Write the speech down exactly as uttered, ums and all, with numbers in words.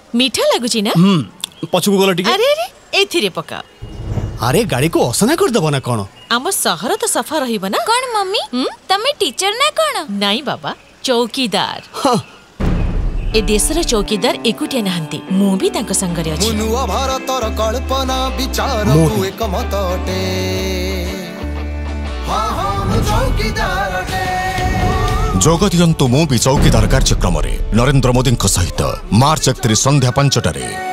मीठा लगुची ना? हम्म पछुको गलो टिके। अरे अरे एथिरे पका। अरे गाड़ी को असना कर दबो ना कोन? आम शहर तो सफा रहिबो ना। कौन मम्मी तमे टीचर ना कोन? नहीं बाबा चौकीदार। हाँ। ए देशर चौकीदार एकुटिया नहंती मु भी तांको संगरे अछि। मुनुआ भारतर कल्पना विचार तू एक मतटे हां हां चौकीदार टे। जोगदियंतु मु भी चौकीदार कार्यक्रम रे नरेंद्र मोदी सहित मार्च एकतीस संध्या पांचटारे।